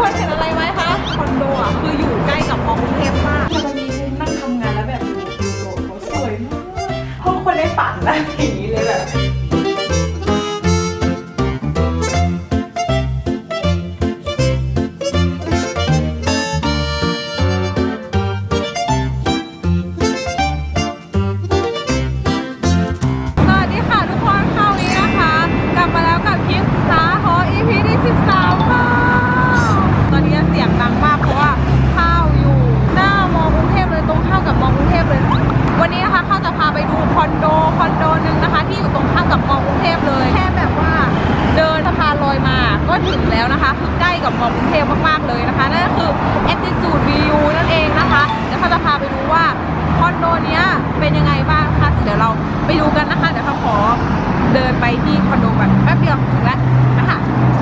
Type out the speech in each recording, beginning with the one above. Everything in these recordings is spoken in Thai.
คนเห็นอะไรไหมคะคอนโดอ่ะคืออยู่ใกล้กับมอกรุงเทพมากจะมีมุมนั่งทำงานแล้วแบบดูโต๊ะเขาสวยมากห้องคนได้ฝันนะอย่างนี้เลยแบบถึงแล้วนะคะคือใกล้กับมอกรุงเทพมากๆเลยนะคะนั่นก็คือ Attitude VU นั่นเองนะคะเดี๋ยวเขาจะพาไปดูว่าคอนโดเนี้ยเป็นยังไงบ้างคะเดี๋ยวเราไปดูกันนะคะเดี๋ยวเขาขอเดินไปที่คอนโดแบบแป๊บเดียวถึงแล้วนะคะ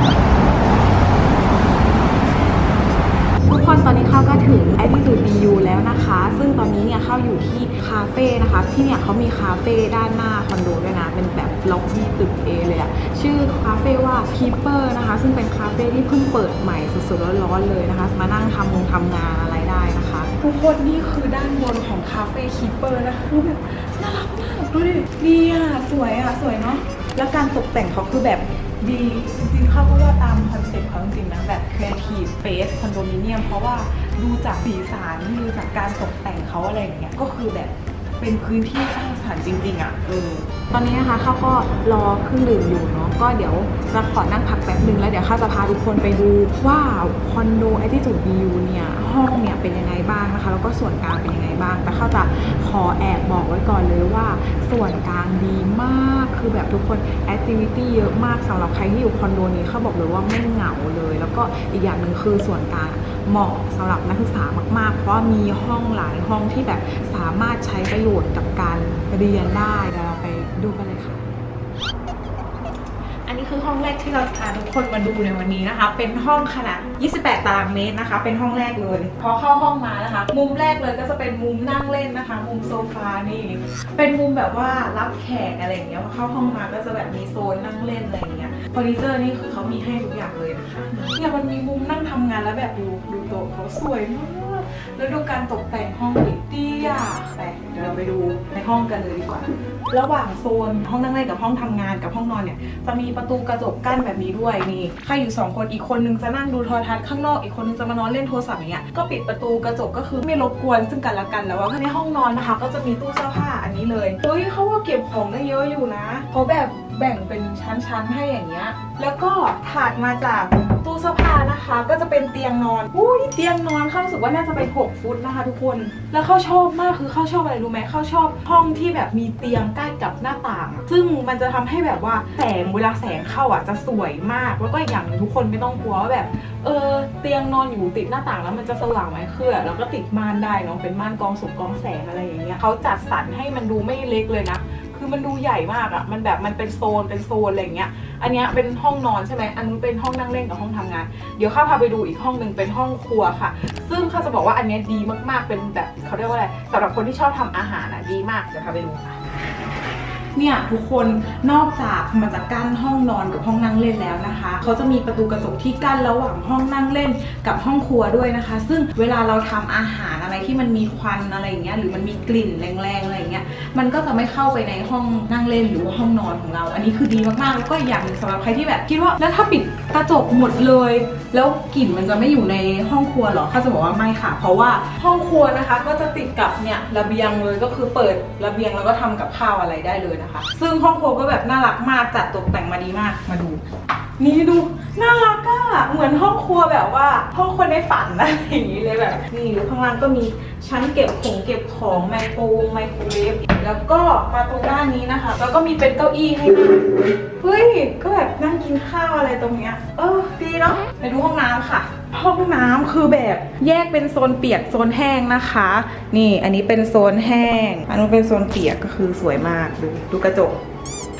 ทุกคนตอนนี้เข้าก็ถึง Attitude VU แล้วนะคะซึ่งตอนนี้เนี่ยเข้าอยู่ที่คาเฟ่นะคะที่เนี่ยเขามีคาเฟ่ด้านหน้าคอนโดด้วยนะเป็นแบบล็อบบี้ตึก A เลยอะชื่อคาเฟ่ว่า Keeper นะคะซึ่งเป็นคาเฟ่ที่เพิ่งเปิดใหม่สดๆร้อนๆเลยนะคะมานั่งทำงานอะไรได้นะคะทุกคนนี่คือด้านบนของคาเฟ่ Keeper นะคะคือแบบน่ารักมากดูดิดีอะสวยเนาะแล้วการตกแต่งเขาคือแบบดีจริงๆเขาก็ว่าตามคอนเซ็ปต์เขาจริงๆนะแบบ Creative Space Condominium เพราะว่าดูจากสีสันดูจากการตกแต่งเขาอะไรอย่างเงี้ยก็คือแบบเป็นพื้นที่สร้างสรรค์จริงๆอ่ะตอนนี้นะคะเขาก็รอเครื่องดื่มอยู่เนาะก็เดี๋ยวจะขอนั่งพักแป๊บนึงแล้วเดี๋ยวเขาจะพาทุกคนไปดูว่าคอนโด Attitude VU เนี่ยห้องเนี่ยเป็นยังไงบ้างนะคะแล้วก็ส่วนกลางเป็นยังไงบ้างแต่เขาจะขอแอบบอกไว้ก่อนเลยว่าส่วนกลางดีมากคือแบบทุกคนแอคทิวิตี้เยอะมากสำหรับใครที่อยู่คอนโดนี้เขาบอกเลยว่าไม่เหงาเลยแล้วก็อีกอย่างหนึ่งคือส่วนกลางเหมาะสำหรับนักศึกษามากๆเพราะมีห้องหลายห้องที่แบบสามารถใช้ประโยชน์กับการเรียนได้เดี๋ยวเราไปดูกันเลยค่ะอันนี้คือห้องแรกที่เราจะพาทุกคนมาดูในวันนี้นะคะเป็นห้องขนาด28 ตารางเมตรนะคะเป็นห้องแรกเลยพอเข้าห้องมานะคะมุมแรกเลยก็จะเป็นมุมนั่งเล่นนะคะมุมโซฟานี่เป็นมุมแบบว่ารับแขกอะไรอย่างเงี้ยพอเข้าห้องมาก็จะแบบมีโซนนั่งเล่นอะไรอย่างเงี้ยเฟอร์นิเจอร์นี่คือเขามีให้ทุกอย่างเลยนะคะเนี่ยมันมีมุมนั่งทำงานแล้วแบบดูโต๊ะเขาสวยมากแล้วดูการตกแต่งห้องดีอ่ะแต่เดี๋ยวเราไปดูในห้องกันเลยดีกว่าระหว่างโซนห้องนั่งเล่นกับห้องทำงานกับห้องนอนเนี่ยจะมีประตูกระจกกั้นแบบนี้ด้วยนี่ใครอยู่2คนอีกคนนึงจะนั่งดูโทรทัศน์ข้างนอกอีกคนนึงจะมานอนเล่นโทรศัพท์อย่างเงี้ยก็ปิดประตูกระจกก็คือไม่รบกวนซึ่งกันและกันแล้วว่าในห้องนอนนะคะก็จะมีตู้เสื้อผ้าอันนี้เลยเฮ้ยเขาว่าเก็บของได้เยอะอยู่นะเขาแบบแบ่งเป็นชั้นๆให้อย่างเงี้ยแล้วก็ถัดมาจากตู้เสื้อผ้านะคะก็จะเป็นเตียงนอนอุ้ยเตียงนอนเขารู้สึกว่าน่าจะเป็น6 ฟุตนะคะทุกคนแล้วเขาชอบมากคือเขาชอบอะไรรู้ไหมเขาชอบห้องที่แบบมีเตียงใกล้กับหน้าต่างซึ่งมันจะทำให้แบบว่าแสงเวลาแสงเข้าอ่ะจะสวยมากแล้วก็อีกอย่างนึงทุกคนไม่ต้องกลัวว่าแบบเตียงนอนอยู่ติดหน้าต่างแล้วมันจะสว่างไหมคือแล้วก็ติดม่านได้เนาะเป็นม่านกรองสุกกรองแสงอะไรอย่างเงี้ยเขาจัดสรรให้มันดูไม่เล็กเลยนะคือมันดูใหญ่มากอะมันแบบมันเป็นโซนอะไรอย่างเงี้ยอันนี้เป็นห้องนอนใช่ไหมอันนู้นเป็นห้องนั่งเล่นกับห้องทำงานเดี๋ยวข้าพาไปดูอีกห้องหนึ่งเป็นห้องครัวค่ะซึ่งข้าจะบอกว่าอันนี้ดีมากๆเป็นแบบเขาเรียกว่าอะไรสำหรับคนที่ชอบทำอาหารอะดีมากเดี๋ยวพาไปดูค่ะเนี่ยทุกคนนอกจากมันจะกั้นห้องนอนกับห้องนั่งเล่นแล้วนะคะเขาจะมีประตูกระจกที่กั้นระหว่างห้องนั่งเล่นกับห้องครัวด้วยนะคะซึ่งเวลาเราทำอาหารอะไรที่มันมีควันอะไรอย่างเงี้ยหรือมันมีกลิ่นแรงๆอะไรอย่างเงี้ยมันก็จะไม่เข้าไปในห้องนั่งเล่นหรือว่าห้องนอนของเราอันนี้คือดีมากๆแล้วก็อย่างหนึ่งสำหรับใครที่แบบคิดว่าแล้วถ้าปิดกระจกหมดเลยแล้วกลิ่นมันจะไม่อยู่ในห้องครัวหรอเขาจะบอกว่าไม่ค่ะเพราะว่าห้องครัวนะคะก็จะติดกับเนี่ยระเบียงเลยก็คือเปิดระเบียงแล้วก็ทำกับข้าวอะไรได้เลยนะคะซึ่งห้องครัวก็แบบน่ารักมากจัดตกแต่งมาดีมากมาดูนี่ดูน่ารักอะเหมือนห้องครัวแบบว่าห้องคนในฝันนะอย่างนี้เลยแบบนี่อยู่ข้างล่างก็มีชั้นเก็บของไมโครเวฟแล้วก็มาตรงด้านนี้นะคะแล้วก็มีเป็นเก้าอี้ให้นั่งเฮ้ยก็แบบนั่งกินข้าวอะไรตรงเนี้ยดีเนาะไปดูห้องน้ำค่ะห้องน้ำคือแบบแยกเป็นโซนเปียกโซนแห้งนะคะนี่อันนี้เป็นโซนแห้งอันนู้นเป็นโซนเปียกก็คือสวยมากดูกระจก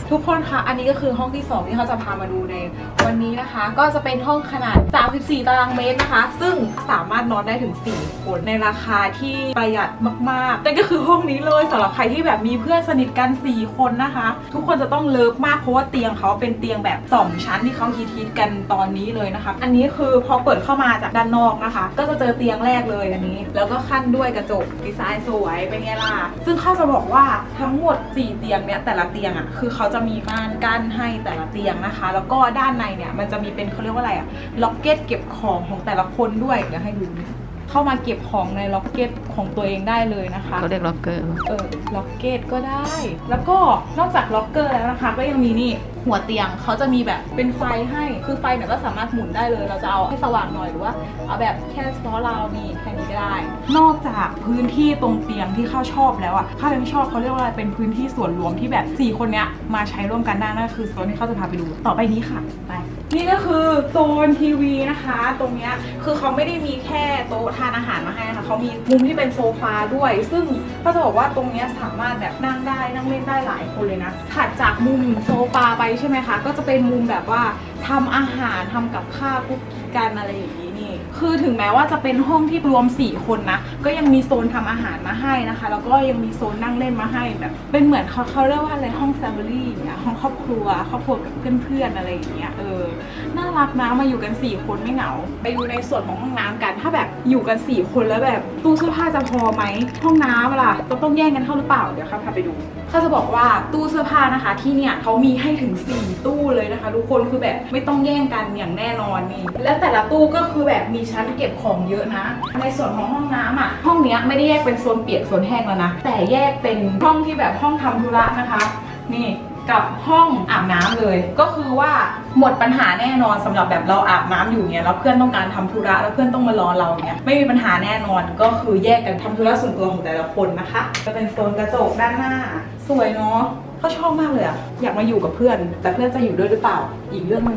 ทุกคนคะอันนี้ก็คือห้องที่2ที่เขาจะพามาดูในวันนี้นะคะ ก็จะเป็นห้องขนาด34ตารางเมตรนะคะซึ่งสามารถนอนได้ถึง4คนในราคาที่ประหยัดมากๆนั่นก็คือห้องนี้เลยสำหรับใครที่แบบมีเพื่อนสนิทกัน4คนนะคะทุกคนจะต้องเลิฟมากเพราะว่าเตียงเขาเป็นเตียงแบบ2ชั้นที่เขาฮิตกันตอนนี้เลยนะคะอันนี้คือพอเปิดเข้ามาจากด้านนอกนะคะก็จะเจอเตียงแรกเลยอันนี้แล้วก็ขั้นด้วยกระจกดีไซน์สวยเป็นไงล่ะซึ่งเขาจะบอกว่าทั้งหมด4เตียงเนี่ยแต่ละเตียงอ่ะคือเขาจะมีม่านกั้นให้แต่ละเตียงนะคะแล้วก็ด้านในเนี่ยมันจะมีเป็นเขาเรียกว่าอะไรอ่ะล็อกเก็ตเก็บของของแต่ละคนด้วยเดี๋ยวให้ดูเข้ามาเก็บของในล็อกเก็ตของตัวเองได้เลยนะคะเขาเรียกล็อกเกอร์ล็อกเก็ตก็ได้แล้วก็นอกจากล็อกเกอร์แล้วนะคะก็ยังมีนี่หัวเตียงเขาจะมีแบบเป็นไฟให้คือไฟเนี่ยก็สามารถหมุนได้เลยเราจะเอาให้สว่างหน่อยหรือว่าเอาแบบแค่เฉพาะเรานี่แค่นี้ก็ได้นอกจากพื้นที่ตรงเตียงที่เข้าชอบแล้วอ่ะข้ายังชอบเขาเรียกว่าเป็นพื้นที่ส่วนรวมที่แบบ4คนเนี้ยมาใช้ร่วมกันได้นั่นคือโซนที่เขาจะพาไปดูต่อไปนี้ค่ะไปนี่ก็คือโซนทีวีนะคะตรงเนี้ยคือเขาไม่ได้มีแค่โต๊ะทานอาหารมาให้นะคะเขามีมุมที่เป็นโซฟาด้วยซึ่งเขาจะบอกว่าตรงเนี้ยสามารถแบบนั่งได้นั่งเล่นได้หลายคนเลยนะถัดจากมุมโซฟาไปใช่ไหมคะก็จะเป็นมุมแบบว่าทำอาหารทำกับข้าวกุ๊กกิ๊กกันอะไรอย่างนี้นี่คือถึงแม้ว่าจะเป็นห้องที่รวม4คนนะก็ยังมีโซนทำอาหารมาให้นะคะแล้วก็ยังมีโซนนั่งเล่นมาให้แบบเป็นเหมือนเขาเรียกว่าอะไรห้อง family เนี่ยห้องครอบครัวกับเพื่อนๆอะไรอย่างเงี้ยน่ารักนะมาอยู่กัน4คนไม่เหงาไปดูในส่วนของห้องน้ำกันถ้าแบบอยู่กัน4คนแล้วแบบตู้เสื้อผ้าจะพอไหมห้องน้ำล่ะต้องแย่งกันเข้าหรือเปล่าเดี๋ยวพาไปดูเขาจะบอกว่าตู้เสื้อผ้านะคะที่เนี่ยเขามีให้ถึง4ตู้เลยนะคะทุกคนคือแบบไม่ต้องแย่งกันอย่างแน่นอนนี่และแต่ละตู้ก็คือแบบมีชั้นเก็บของเยอะนะในส่วนของห้องน้ำอ่ะห้องนี้ไม่ได้แยกเป็นโซนเปียกโซนแห้งแล้วนะแต่แยกเป็นห้องที่แบบห้องทำธุระนะคะนี่กับห้องอาบน้ำเลยก็คือว่าหมดปัญหาแน่นอนสำหรับแบบเราอาบน้ำอยู่เนี่ยแล้วเพื่อนต้องการทำธุระแล้วเพื่อนต้องมารอเราเนี่ยไม่มีปัญหาแน่นอนก็คือแยกกันทำธุระส่วนตัวของแต่ละคนนะคะจะเป็นโซนกระจกด้านหน้าสวยเนาะก็ชอบมากเลยอะอยากมาอยู่กับเพื่อนแต่เพื่อนจะอยู่ด้วยหรือเปล่าอีกเรื่องนึง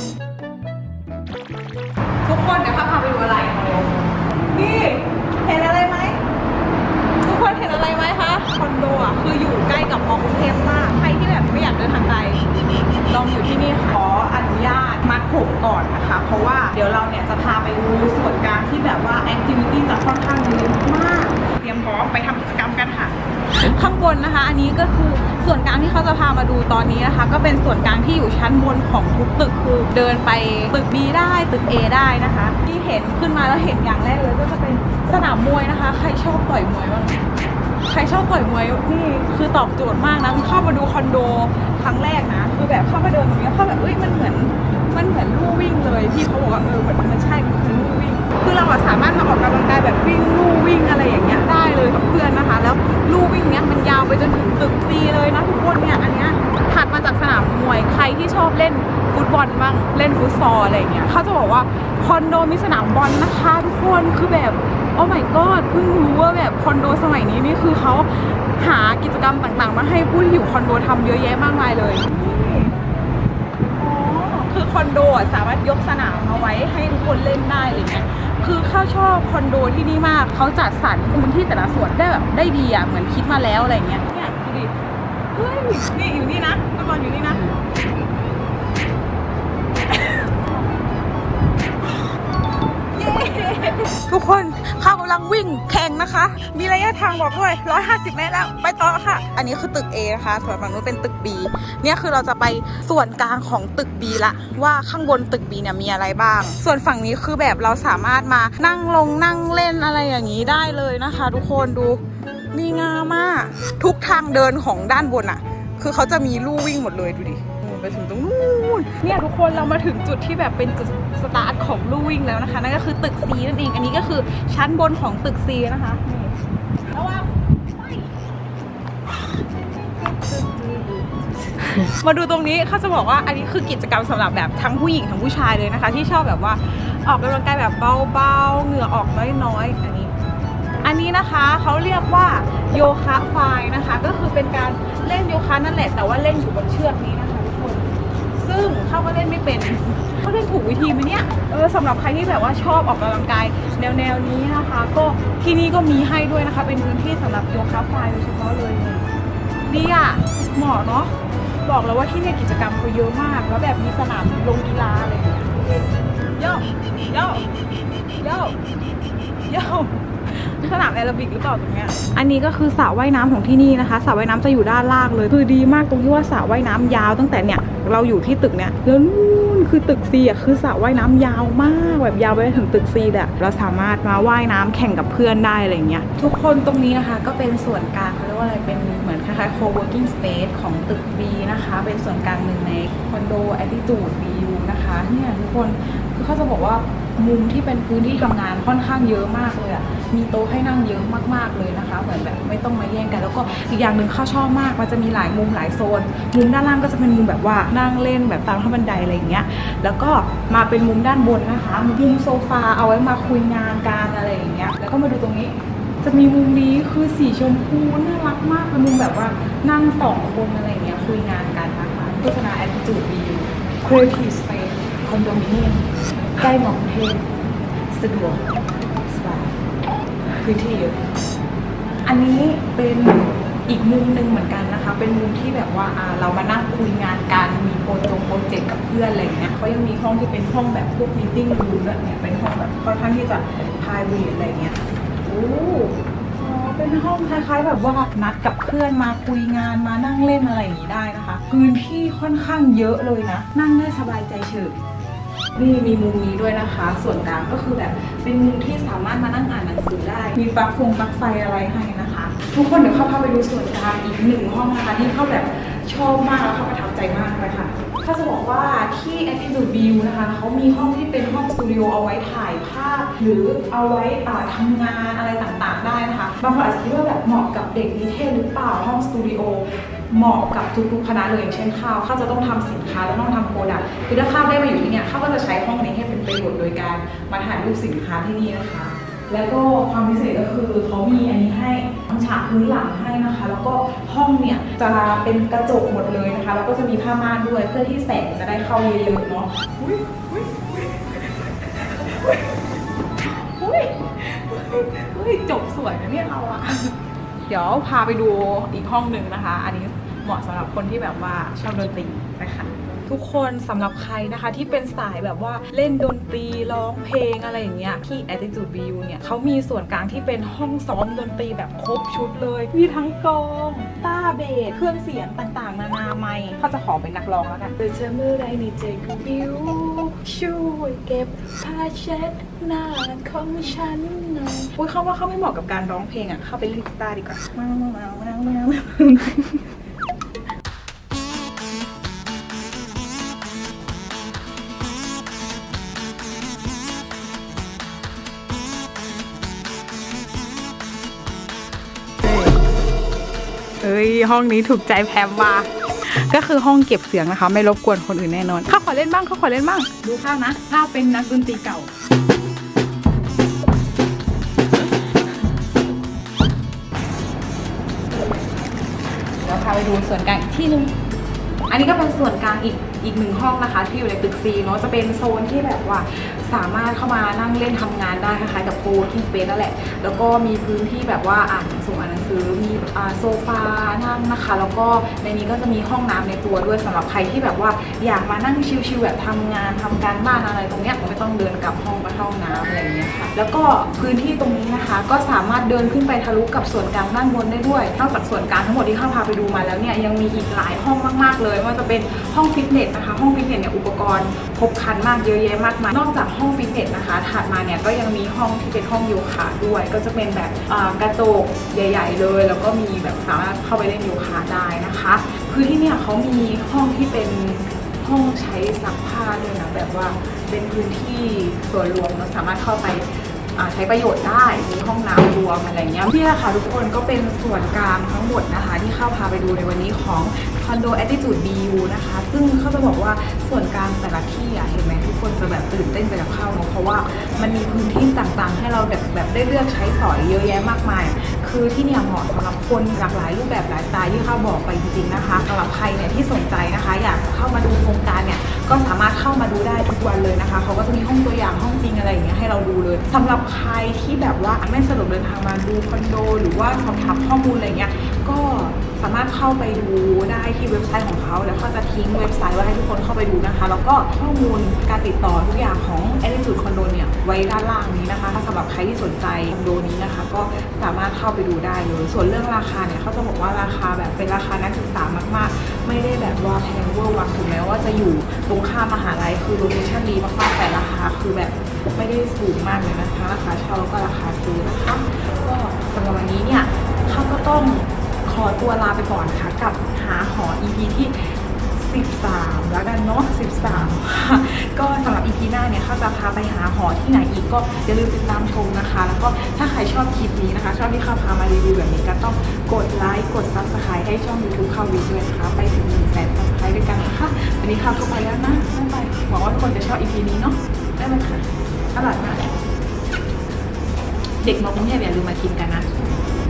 ทุกคนเดี๋ยวพาไปดูอะไรนี่เห็นอะไรไหมทุกคนเห็นอะไรไหมคะคอนโดอ่ะคืออยู่ใกล้กับมอกรุงเทพมากใครที่แบบไม่อยากเดินทางไกลลองอยู่ที่นี่ขออนุญาตมัดผมก่อนนะคะเพราะว่าเดี๋ยวเราเนี่ยจะพาไปดูส่วนกลางที่แบบว่าแอคทิวิตี้จะค่อนข้างเยอะมากเตรียมพร้อมไปทำกิจกรรมกันค่ะข้างบนนะคะอันนี้ก็คือส่วนกลางที่เขาจะพามาดูตอนนี้นะคะก็เป็นส่วนกลางที่อยู่ชั้นบนของทุกตึกคือเดินไปตึก B ได้ตึก A ได้นะคะที่เห็นขึ้นมาแล้วเห็นอย่างแรกเลยก็จะเป็นสนามมวยนะคะใครชอบต่อยมวยบ้างใครชอบต่อยมวยนี่คือตอบโจทย์มากนะเข้ามาดูคอนโดครั้งแรกนะคือแบบเข้ามาเดินตรงนี้เข้าแบบมันเหมือนลู่วิ่งเลยพี่เขาบอกว่ามันใช่มันคือลู่วิ่งคือเราสามารถมาออกกำลังกายแบบวิ่งลู่วิ่งอะไรอย่างเงี้ยได้เลยกับเพื่อนนะคะแล้วลู่วิ่งเนี้ยมันยาวไปจนถึงตึก C เลยนะทุกคนเนี่ยอันเนี้ยถัดมาจากสนามมวยใครที่ชอบเล่นฟุตบอลบ้างเล่นฟุตซอลอะไรอย่างเงี้ยเขาจะบอกว่าคอนโดมีสนามบอลนะคะทุกคนคือแบบโอ้ my god เพิ่งรู้ว่าแบบคอนโดสมัยนี้นี่คือเขาหากิจกรรมต่างๆมาให้ผู้ที่อยู่คอนโดทำเยอะแยะมากมายเลยคือคอนโดสามารถยกสนามเอาไว้ให้ทุกคนเล่นได้อะไรเงี้ยคือข้าชอบคอนโดที่นี่มากเขาจัดสรรพื้นที่แต่ละส่วนได้แบบได้ดีอ่ะเหมือนคิดมาแล้วอะไรเงี้ยเนี่ยดูดิเฮ้ยนี่อยู่นี่นะเมื่อก่อนอยู่นี่นะทุกคนข้ากำลังวิ่งแข่งนะคะมีระยะทางบอกด้วย150 เมตรแล้วไปต่อค่ะอันนี้คือตึก A นะคะส่วนฝั่งนู้นเป็นตึก B เนี่ยคือเราจะไปส่วนกลางของตึก B ละว่าข้างบนตึก B เนี่ยมีอะไรบ้างส่วนฝั่งนี้คือแบบเราสามารถมานั่งเล่นอะไรอย่างนี้ได้เลยนะคะทุกคนดูมีงามมากทุกทางเดินของด้านบนอ่ะคือเขาจะมีลู่วิ่งหมดเลยดูดิไปถึงตรงนู้นเนี่ยทุกคนเรามาถึงจุดที่แบบเป็นจุดสตาร์ทของลู่วิ่งแล้วนะคะนั่นก็คือตึก C นั่นเองอันนี้ก็คือชั้นบนของตึก C นะคะแล้วว่ามาดูตรงนี้เขาจะบอกว่าอันนี้คือกิจกรรมสำหรับแบบทั้งผู้หญิงทั้งผู้ชายเลยนะคะที่ชอบแบบว่าออกกำลังกายแบบเบาๆเหงื่อออกน้อยๆอันนี้นะคะเขาเรียกว่าโยคะไฟนะคะก็คือเป็นการเล่นโยคะนั่นแหละแต่ว่าเล่นอยู่บนเชือกนี้นะคะทุกคนซึ่งเขาก็เล่นไม่เป็นเขาเล่นถูกวิธีไหมเนี่ยสำหรับใครที่แบบว่าชอบออกกำลังกายแนวนี้นะคะก็ที่นี่ก็มีให้ด้วยนะคะเป็นพื้นที่สำหรับโยคะไฟโดยเฉพาะเลยดีอ่ะเหมาะเนาะบอกแล้วว่าที่เนี่ยกิจกรรมเขาเยอะมากแล้วแบบมีสนามลงกีฬาอะไรอย่างเงี้ยโย่โย่โย่โย่สนามแอโรบิกหรือเปล่าตรงเนี้ยอันนี้ก็คือสระว่ายน้ำของที่นี่นะคะสระว่ายน้ำจะอยู่ด้านล่างเลยคือดีมากตรงที่ว่าสระว่ายน้ำยาวตั้งแต่เนี่ยเราอยู่ที่ตึกเนี่ยแล้วนู่นคือตึกซีอ่ะคือสระว่ายน้ำยาวมากแบบยาวไปถึงตึกซีแหละเราสามารถมาว่ายน้ำแข่งกับเพื่อนได้อะไรเงี้ยทุกคนตรงนี้นะคะก็เป็นส่วนกลางเขาเรียกว่าอะไรเป็นเหมือนคล้ายๆ co-working space ของตึก B นะคะเป็นส่วนกลางหนึ่งในคอนโด Attitude BU นะคะเนี่ยทุกคนคือเขาจะบอกว่ามุมที่เป็นพื้นที่ทำงานค่อนข้างเยอะมากเลยอ่ะมีโต๊ะให้นั่งเยอะมากๆเลยนะคะเหมือนแบบไม่ต้องมาแย่งกันแล้วก็อีกอย่างหนึ่งข้าชอบมากมันจะมีหลายมุมหลายโซนมุมด้านล่างก็จะเป็นมุมแบบว่านั่งเล่นแบบตามขั้นบันไดอะไรอย่างเงี้ยแล้วก็มาเป็นมุมด้านบนนะคะมุมโซฟาเอาไว้มาคุยงานกันอะไรอย่างเงี้ยแล้วก็มาดูตรงนี้จะมีมุมนี้คือสีชมพูน่ารักมากเป็นมุมแบบว่านั่ง2 คนอะไรอย่างเงี้ยคุยงานกันนะคะโฆษณา Attitude BU Creative Space คอนโดมิเนียมใกล้หมอกรุงเทพสะดวกสบายพื้นที่เยอะอันนี้เป็นอีกมุมหนึ่งเหมือนกันนะคะเป็นมุมที่แบบว่าเรามานั่งคุยงานกันมีโปรเจกต์กับเพื่อนอะไรเงี้ยเขายังมีห้องที่เป็นห้องแบบพวก meeting room แบบเนี้ยเป็นห้องแบบค่อนข้างที่จะ private อะไรเงี้ยโอ้เป็นห้องคล้ายๆแบบว่านัดกับเพื่อนมาคุยงานมานั่งเล่นอะไรอย่างนี้ได้นะคะพื้นที่ค่อนข้างเยอะเลยนะนั่งได้สบายใจเฉยนี่มีมุมนี้ด้วยนะคะส่วนกลางก็คือแบบเป็นมุมที่สามารถมานั่งอ่านหนังสือได้มีปลั๊กไฟอะไรให้นะคะทุกคนเดี๋ยวเข้าพาไปดูส่วนกลางอีก1 ห้องนะคะที่เข้าแบบชอบมากแล้วเขาประทับใจมากเลยค่ะถ้าจะบอกว่าที่ Attitude BU นะคะเขามีห้องที่เป็นห้องสตูดิโอเอาไว้ถ่ายภาพหรือเอาไว้ทำงานอะไรต่างๆได้นะคะบางคนอาจจะคิดว่าแบบเหมาะกับเด็กนิเทศหรือเปล่าห้องสตูดิโอเหมาะกับทุกๆคณะเลยอย่างเช่นข้าวจะต้องทำสินค้าแล้วต้องทำโปรดักต์คือถ้าข้าวได้มาอยู่ที่เนี่ยข้าวก็จะใช้ห้องนี้ให้เป็นประโยชน์โดยการมาถ่ายรูปสินค้าที่นี่นะคะแล้วก็ความพิเศษก็คือเขามีอันนี้ให้ทั้งฉากพื้นหลังให้นะคะแล้วก็ห้องเนี่ยจะเป็นกระจกหมดเลยนะคะแล้วก็จะมีผ้าม่านด้วยเพื่อที่แสงจะได้เข้าเยอะๆเนาะจบสวยนะเนี่ยเราอะเดี๋ยวพาไปดูอีกห้องหนึ่งนะคะอันนี้เหมาะสำหรับคนที่แบบว่าชอบดนตรีนะคะทุกคนสำหรับใครนะคะที่เป็นสายแบบว่าเล่นดนตรีร้องเพลงอะไรอย่างเงี้ยที่ Attitude BU เนี่ยเขามีส่วนกลางที่เป็นห้องซ้อมดนตรีแบบครบชุดเลยมีทั้งกลองต้าเบสเครื่องเสียงต่างๆนานาไมค์เขาจะขอเป็นนักร้องแล้วกันเธอเมื่อไรนี่ใจกูบิวช่วยเก็บผ้าเช็ดหน้าของฉันหน่อยอุ้ยเขาว่าเขาไม่เหมาะกับการร้องเพลงอ่ะเข้าไปเล่นกีตาร์ดีกว่าห้องนี้ถูกใจแพมมาก็คือห้องเก็บเสียงนะคะไม่รบกวนคนอื่นแน่นอนข้าขอเล่นบ้างดูข้าวนะข้าวเป็นนักดนตรีเก่าแล้วพาไปดูส่วนกลางอีกที่นึงอันนี้ก็เป็นส่วนกลางอีก1 ห้องนะคะที่อยู่ในตึก C เนาะจะเป็นโซนที่แบบว่าสามารถเข้ามานั่งเล่นทำงานได้คล้ายๆกับโคเวิร์กิ้งสเปซนั่นแหละแล้วก็มีพื้นที่แบบว่าอ่านหนังสือมีโซฟานั่งนะคะแล้วก็ในนี้ก็จะมีห้องน้ำในตัวด้วยสำหรับใครที่แบบว่าอยากมานั่งชิลๆแบบทำงานทำการบ้านอะไรตรงเนี้ยไม่ต้องเดินกลับห้องไปเข้าห้องน้ำอะไรอย่างเงี้ยค่ะแล้วก็พื้นที่ตรงนี้นะคะก็สามารถเดินขึ้นไปทะลุกับส่วนกลางด้านบนได้ด้วยนอกจากส่วนกลางทั้งหมดที่ข้าพาไปดูมาแล้วเนี่ยยังมีอีกหลายห้องมากๆเลยว่าจะเป็นห้องฟิตเนสนะคะห้องฟิตเนสเนี่ยอุปกรณ์ครบครันมากเยอะแยะมากมายนอกจากห้องฟิตเนสนะคะถัดมาเนี่ยก็ยังมีห้องที่เป็นห้องโยคะด้วยก็จะเป็นแบบกระจกใหญ่ๆเลยแล้วก็มีแบบสามารถเข้าไปเล่นโยคะได้นะคะคือที่เนี่ยเขามีห้องที่เป็นห้องใช้ซักผ้าด้วยนะแบบว่าเป็นพื้นที่ส่วนรวมเราสามารถเข้าไปใช้ประโยชน์ได้มีห้องน้ำรวมอะไรเงี้ยนี่แหละค่ะทุกคนก็เป็นส่วนกลางทั้งหมดนะคะที่เข้าพาไปดูในวันนี้ของคอนโด Attitude BU นะคะซึ่งเขาจะบอกว่าส่วนกลางแต่ละที่เห็นไหมทุกคนจะแบบตื่นเต้นไปกับเข้าเนาะเพราะว่ามันมีพื้นที่ต่างๆให้เราแบบได้เลือกใช้สอยเยอะแยะมากมายคือที่เนี่ยเหมาะสำหรับคนหลากหลายรูปแบบหลายสไตล์ที่เขาบอกไปจริงๆนะคะสำหรับใครเนี่ยที่สนใจนะคะอยากเข้ามาดูโครงการเนี่ยก็สามารถเข้ามาดูได้ทุกวันเลยนะคะเขาก็จะมีห้องตัวอย่างห้องจริงอะไรอย่างเงี้ยให้เราดูดูเลยสำหรับใครที่แบบว่าไม่สะดวกเดินทางมาดูคอนโดหรือว่าสอบถามข้อมูลอะไรเงี้ยก็สามารถเข้าไปดูได้ที่เว็บไซต์ของเขาแล้วเขาจะทิ้งเว็บไซต์ไว้ให้ทุกคนเข้าไปดูนะคะแล้วก็ข้อมูลการติดต่อทุกอย่างของ Attitude Condo เนี่ยไว้ด้านล่างนี้นะคะถ้าสำหรับใครที่สนใจคอนโดนี้นะคะก็สามารถเข้าไปดูได้เลยส่วนเรื่องราคาเนี่ยเขาจะบอกว่าราคาแบบเป็นราคานักศึกษามากๆไม่ได้แบบว่าแพงเวอร์วังถึงแม้ว่าจะอยู่ตรงข้ามมหาลัยคือโลเคชั่นดีมากๆแต่ราคาคือแบบไม่ได้สูงมากเลยนะคะราคาเช่าแล้วก็ราคาซื้อนะคะก็สำหรับวันนี้เนี่ยเขาก็ต้องขอตัวลาไปก่อนค่ะกับหาหอ EP ที่13แล้วกันเนาะ13ค่ะก็สำหรับ EP หน้าเนี่ยเขาจะพาไปหาหอที่ไหนอีกก็อย่าลืมติดตามชมนะคะแล้วก็ถ้าใครชอบคลิปนี้นะคะชอบที่เขาพามารีวิวแบบนี้ก็ต้องกดไลค์กด Subscribe ให้ช่อง YouTube เข้าวิวด้วยนะคะไปถึง 100,000 Subscribe ด้วยกันนะคะวันนี้ค่ะก็ไปแล้วนะบ๊ายบายหวังว่าทุกคนจะชอบ EP นี้เนาะได้เลยค่ะอร่อยมากเด็กมากรุงเทพอย่าลืมมากินกันนะ